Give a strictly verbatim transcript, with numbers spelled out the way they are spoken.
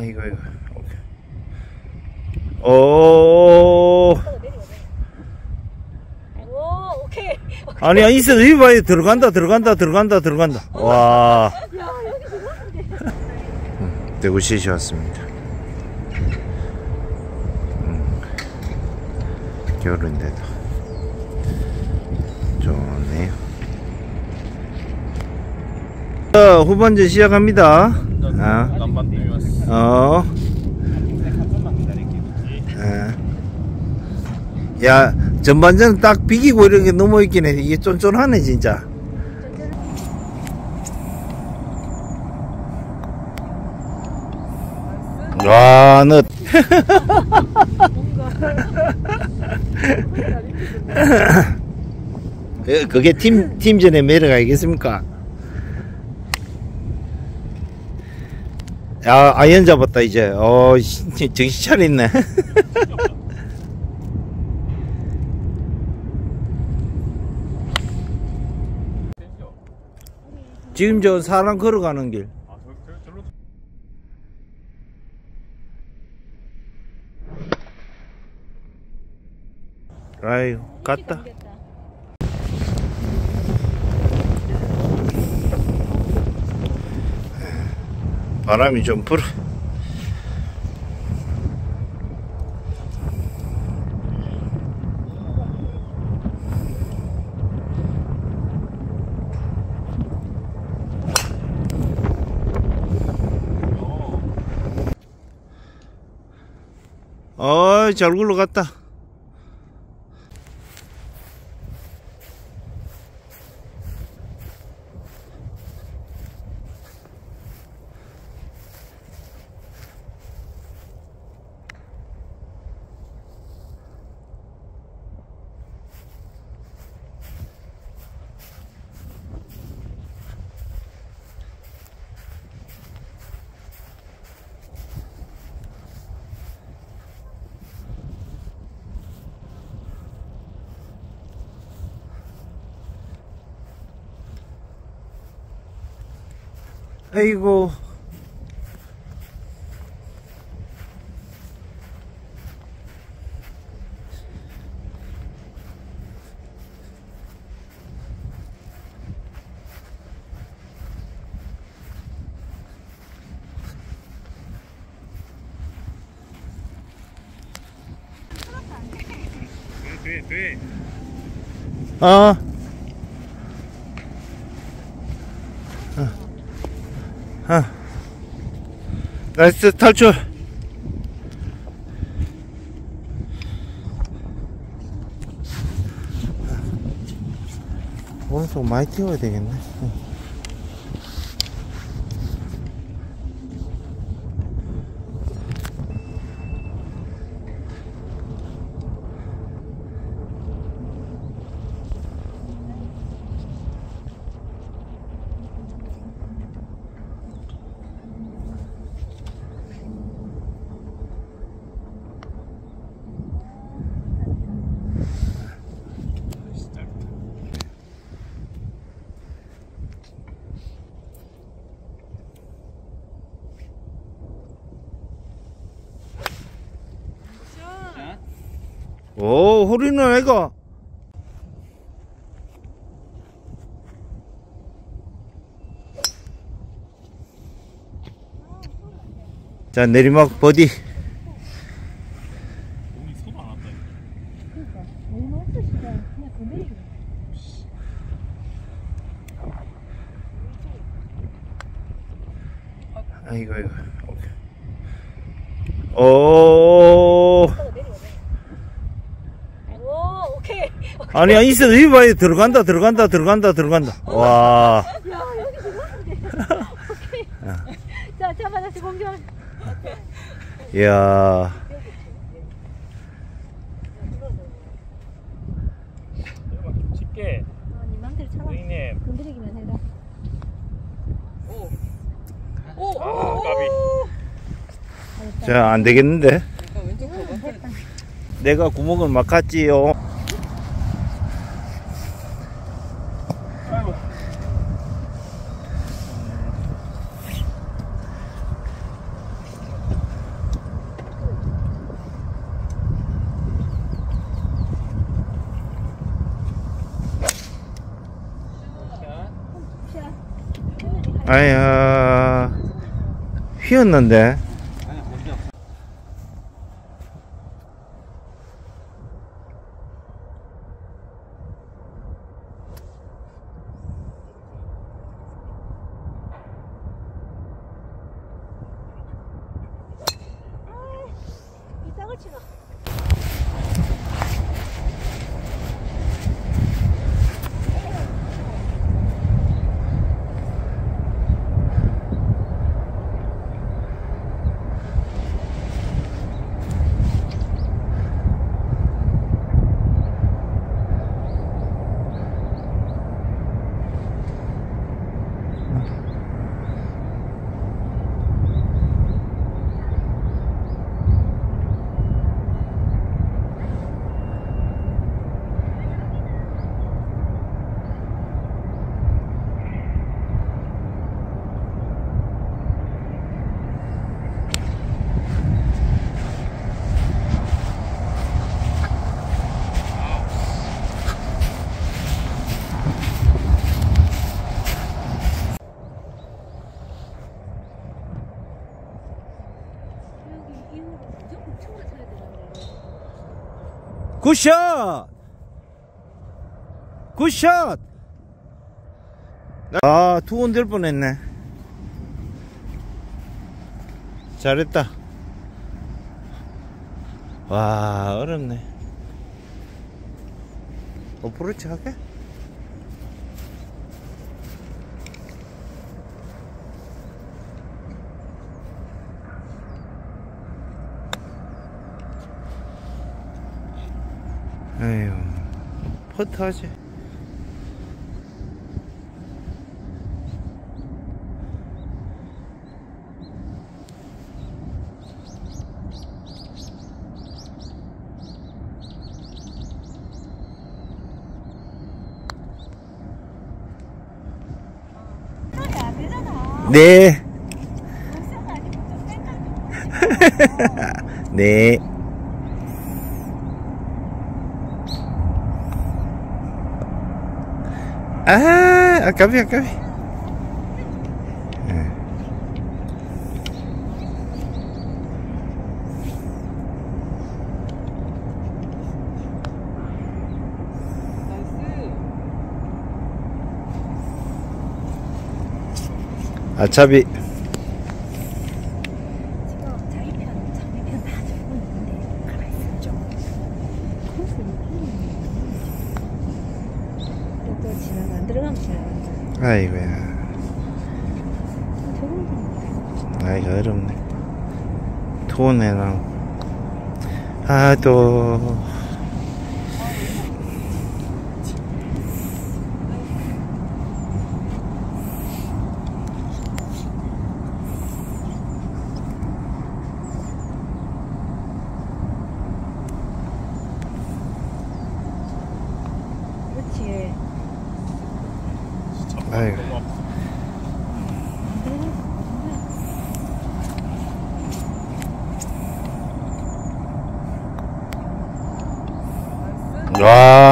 아이고 아이고. 오. 오, 오케이. 아니야, 있어. 여기 봐요. 들어간다, 들어간다, 들어간다, 들어간다. 와. 야, 여기 들어갔는데. 음, 대구시시 왔습니다. 음, 겨울인데도 좋네요. 자, 후반전 시작합니다. 아. 어. 야, 전반전 딱 비기고 이렇게 넘어있긴 해. 이게 쫀쫀하네, 진짜. 와, 너. 그게 팀, 팀전의 매력 아니겠습니까? 야, 아이언 잡았다, 이제. 어, 정신 차렸네. 지금 저 사람 걸어가는 길. 아유, 갔다. 바람이 좀 불어. 어이, 잘 굴러갔다. 아이고. 돼, 돼. 어. 아, 나이스 탈출. 오른쪽 많이 띄워야 되겠네. 오, 홀인원 애가. 자, 내리막 버디. 아이고, 아이고. 오. 오, 오케이. 아니야, 있어. 여기 봐요. 들어간다, 들어간다, 들어간다, 들어간다. 와. 야, 여기 들어갔는데. 오케이. 자, 잡아, 다시 공격. 이야. 쉽게. 아, 니 맘대로 참아. 선생님. 건드리기만 해라. 오. 오, 아, 까비. 자, 안 되겠는데. 왼쪽 봐. 내가 구멍을 막았지요. 아야, 휘었는데. 이상을 치나. 굿샷! 굿샷! 아, 투혼 될 뻔했네. 잘했다. 와, 어렵네. 어프로치 할게? 에휴, 퍼트 하지. 네. 네. 아, 아까비, 아까비. 네. 아차비. 지금 자기 편, 자기 편 다 들고 있는데 가만히 있어 좀. 코스는 또 지나가 안 들어가면 지나간다. 아이고야. 저건 아이고, 어렵네. 돈에랑. 아, 또. 그렇지. 아이고. 와.